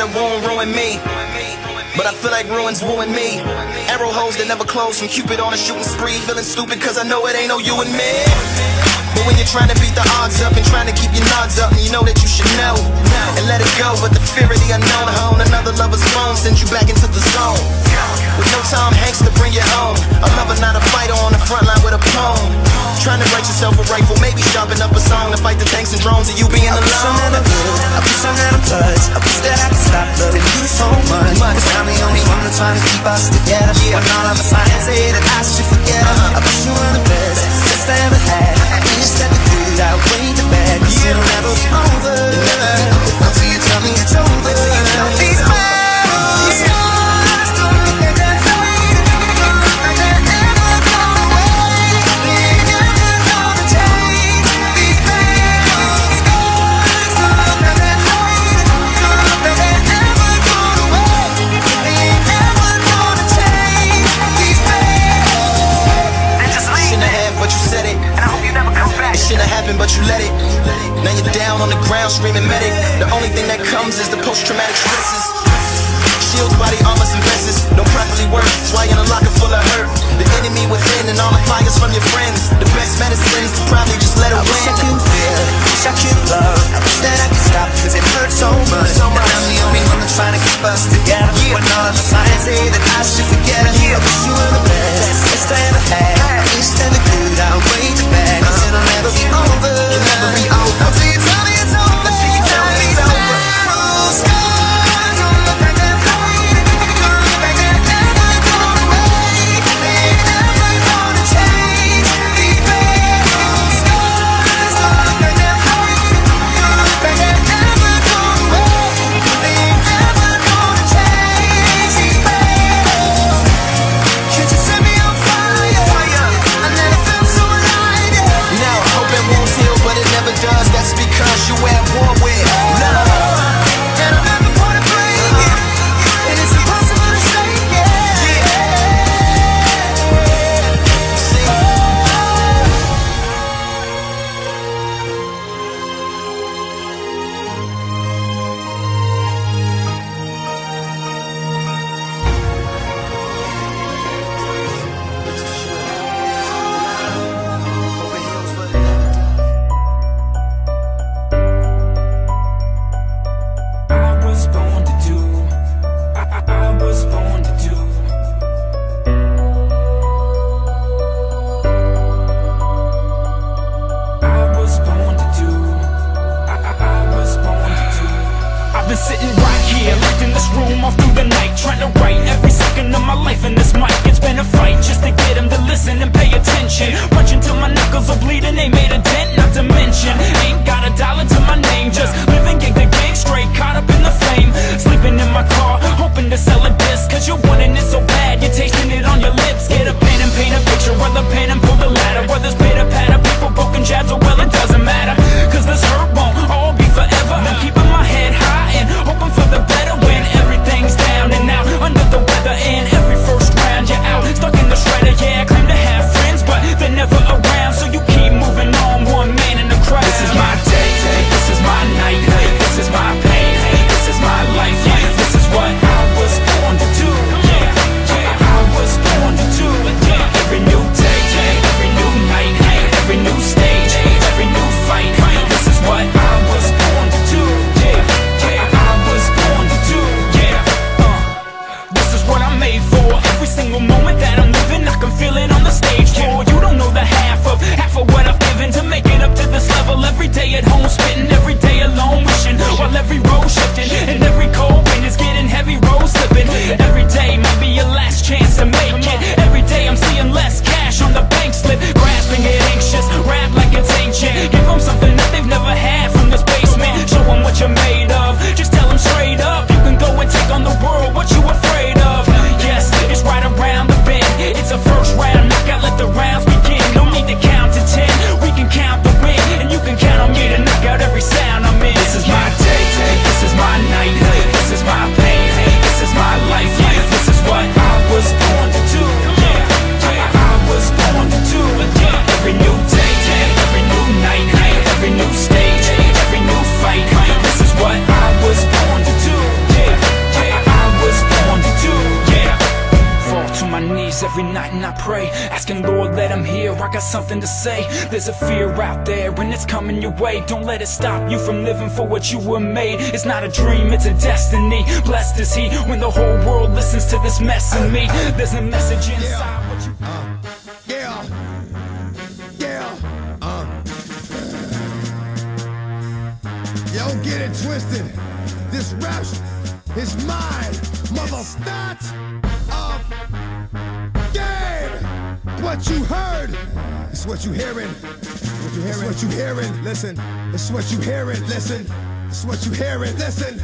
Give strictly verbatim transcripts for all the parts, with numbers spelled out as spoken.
it won't ruin me, but I feel like ruins wooing me. Arrow holes that never close from Cupid on a shooting spree. Feeling stupid cause I know it ain't no you and me. But when you're trying to beat the odds up and trying to keep your nods up, and you know that you should know and let it go, but the fear of the unknown home another lover's phone sends you back into the zone. With no Tom Hanks to bring you home, a lover not a fighter on the front line with a poem. Trying to write yourself a rifle, maybe sharpen up a song to fight the tanks and drones of you being alone. I wish I never would, I wish I had a touch, I wish that I could stop loving you so much. Cause I'm the only one that's trying to keep us together. When all of the signs say that I should forget her. I wish you were the best, best I ever had. I wish that the good outweighed the bad. Cause it'll never be over until you tell me it's over. These battles, scars, don't let that fade. They're never gone away. They're never gonna change. These battles, scars, don't let that fade. They're never gone away. They're never gonna change. These battles. They just leave. Shouldn't have, but you said it. And I hope you never come back. It shouldn't have happened, but you let it. Now you're down on the ground screaming medic. The only thing that comes is the post-traumatic stresses. Shields, body armors, and vests don't properly work. That's why you're in a locker full of hurt. The enemy within and all the fires from your friends. The best medicine is to probably just let it win. I wish I could feel, wish I could love. I wish that I could stop cause it hurts so much. So much. And I'm the only one that's trying to keep us together. Yeah. When all of the signs say that I should forget her. Yeah. I wish you were the best, best I ever had. I wish that the good outweighed the bad. Cause it'll never be over. It'll never be over until you tell me it's over. Until you tell me it's over. Sitting right here, locked in this room all through the night, trying to write every second of my life in this mic. It's been a fight just to get him to listen and pay attention. Punching till my knuckles are bleeding, ain't made a dent, not to mention ain't got a dollar to my name. Just living gig to gig, straight caught up in the flame. Sleeping in my car, hoping to sell a disc. Cause you're wanting it so bad, you're tasting it on your lips. Get a pen and paint a picture, or the pen and pull the ladder. Whether it's pitter patter, people broken jabs, or well it doesn't matter. Cause this hurt won't all be forever. I'm keeping my head high and hoping for the better when everything's down and out under the weather. And every first round you're out, stuck in the shredder. Yeah, I claim to have friends, but they're never around. So you keep moving on, one man in the crowd. This is my day, this is my night. and I pray, asking Lord let him hear, I got something to say. There's a fear out there and it's coming your way. Don't let it stop you from living for what you were made. It's not a dream, it's a destiny. Blessed is he when the whole world listens to this mess in me. There's a message inside what you uh, Yeah, yeah, uh Yo, get it twisted. This rap is mine, mother. Not of game. What you heard, it's what you hearing. What you hearing, it's what you hearing. Listen, it's what you hearing. Listen, it's what you hearing. Listen.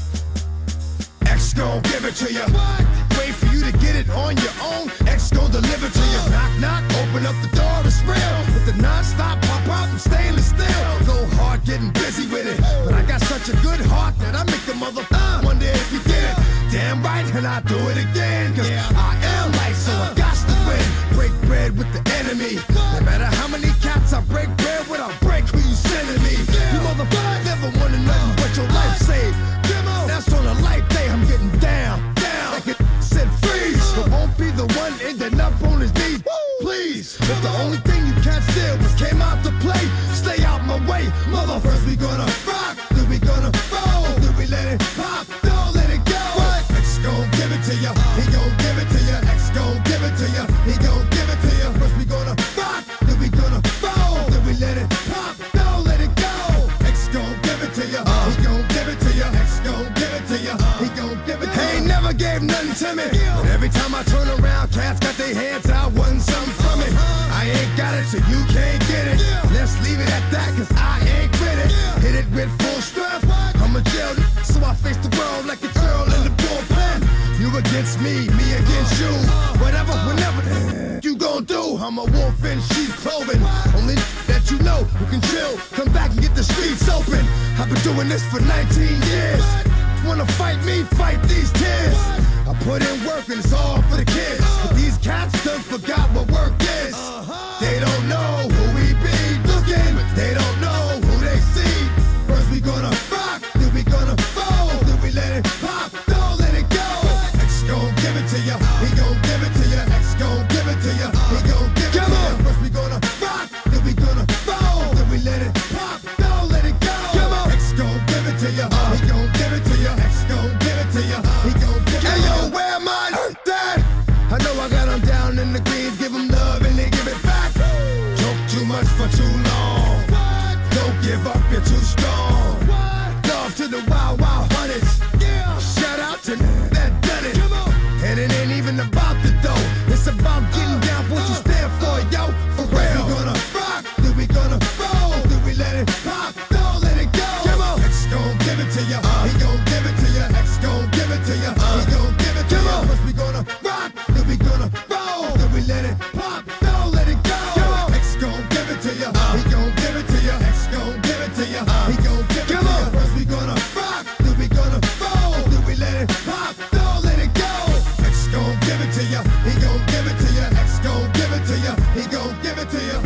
X gon' give it to you. What? Wait for you to get it on your own. X gon' deliver to you. Knock, knock, open up the door, it's real. With the non-stop pop out and stainless steel. Go hard, getting busy with it. But I got such a good heart that I make the mother uh, wonder if you did it. Damn right, and I do it again. Cause yeah. I am light, so I got to win. Break bread with the enemy. No matter how many cats I break bread with, I'll break who you sending me. You motherfuckers never wanna know what your life saved. That's on a life day, I'm getting down, down. Like it said freeze, but won't be the one ending up on his knees. Please, if the only thing you can't steal was came out to play, stay out my way, mother. First we gonna rock, then we gonna roll, then we let it pop, don't let it go. What? X gon' give it to ya, he gon' give it to ya. X gon' give it to ya, he gon' give it to ya. First we gonna rock, then we gonna roll, then we let it pop, don't let it go. X gon' give it to ya, he gon' give it to ya. X gon' give it to ya, he gon' give it to ya. He ain't never gave nothing to me, but every time I turn around, cats got their hands out, wanting something from it. I ain't got it, so you can't get it. Let's leave it at that, cause I ain't with it. Hit it with full strength, I'm a jail, so I face the world like a girl in the bullpen. You against me, me against you. Whatever, whenever you gon' do, I'm a wolf in sheep's clothing. Only that you know who can chill, come back and get the streets open. I've been doing this for nineteen years. Wanna fight me, fight these tears. I put in work and it's all for the kids. But these cats done forgot what work is. They don't know who we be looking, but they don't know who they see. First we gonna rock, then we gonna roll, then we let it pop, don't let it go. X gon' give it to ya, he gon' give it to ya. X gon' give it to ya, he gon' give it to ya. First we gonna rock, then we gonna roll, then we let it pop, don't let it go. X gon' give it to ya, he gon' give it to ya. X gon' give it to ya, he gon' give it to ya. Hey yo, where am I? Dad, I know I got them down in the greens, give them love and they give it back. Joke too much for too long. Don't give up, you're too strong. Love to the wild, wild hunters. Shout out to that done it. And it ain't even about the dough. It's about getting down for what you stand for, yo. For real. We gonna rock, then we gonna roll, then we let it pop, don't let it go. X gon' give it to ya, he gon' give it to ya. X gon' give it to ya, he gon' give it to ya. First we gonna rock, then we gonna roll, then we let it pop, don't let it go. X gon' give it to ya, he gon' give it to ya. X gon' give it to ya, he gon' give it to ya. First we gonna rock, then we gonna roll, then we let it pop, don't let it go. X gon' give it to ya, he gon' give it to ya. X gon' give it to ya, he gon' give it to ya.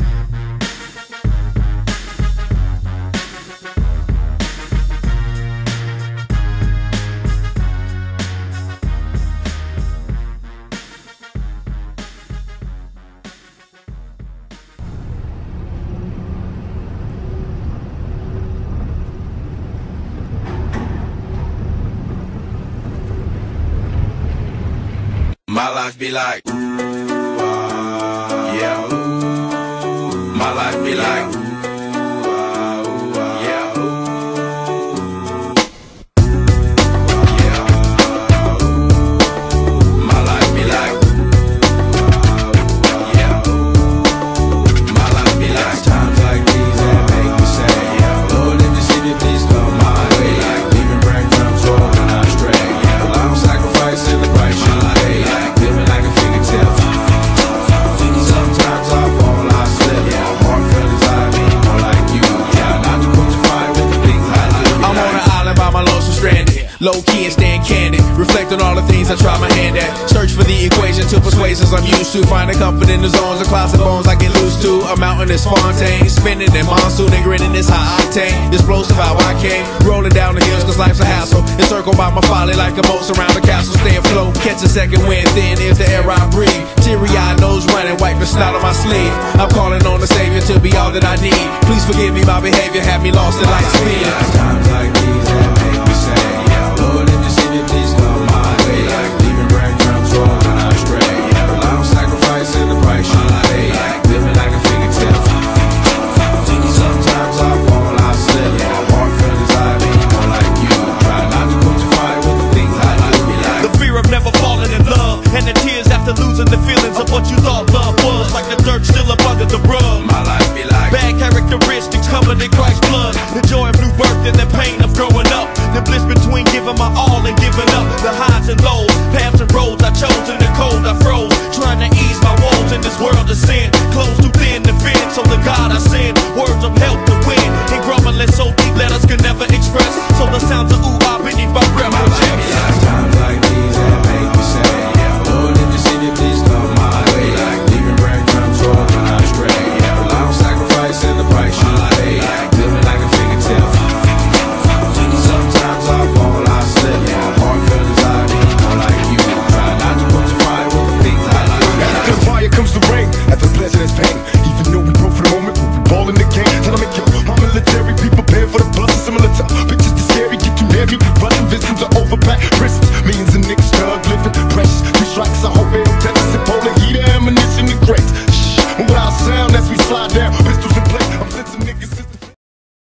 My life be like, ooh, ah, yeah, ooh. My life be like, ooh, ah, ooh, ah, yeah, ooh. Yeah, ooh. My life be like, ooh, ah, yeah, ooh. My life be like, times like these that make me say, yeah, Lord, if you see me, please come my way. Like leaving breadcrumbs rolling out stray. Yeah, I'm sacrificing the price you pay. Like living like a figure tale. Sometimes I fall, I slip. Yeah, more feelings I mean, more like you. Yeah, not to put you fire with the things I do. I'm on an island by my lonesome stranded. Low key and staying candid. Reflect on all the things I try my hand at. Search for the equation to persuasions I'm used to. Finding comfort in the zones of clouds and bones I get loose to. A mountain is Fontaine. Spinning in monsoon and grinning is high octane. Explosive how I came. Rolling down the hills cause life's a hassle. encircled by my folly like a moat surround the castle, stay afloat. Catch a second wind, thin is the air I breathe. Teary-eyed, nose running, wipe the snot on my sleeve. I'm calling on the Savior to be all that I need. Please forgive me, my behavior had me lost in light speed. Times like these that make me say, yeah, Lord, if you see me, please come my way. Like leaving breadcrumbs all when I stray. Yeah, I'm sacrificing the price you pay. Like living like a fingertip. Sometimes I fall, I slip. Yeah, I walk from desire, be more like you. Try not to put your fire with the things I do. Like the fear of never falling in love, and the tears after losing the feelings of what you thought love was. Like the dirt still up under the rug. my life be like Bad characteristics covered in Christ's blood. The joy of new birth and the pain of growing up. The bliss between giving my all and giving up. The highs and lows, paths and roads I chose. In the cold I froze, trying to ease my woes in this world of sin. Clothes too thin to fit, so the God I send words of help to win. And grumbling so deep letters can never express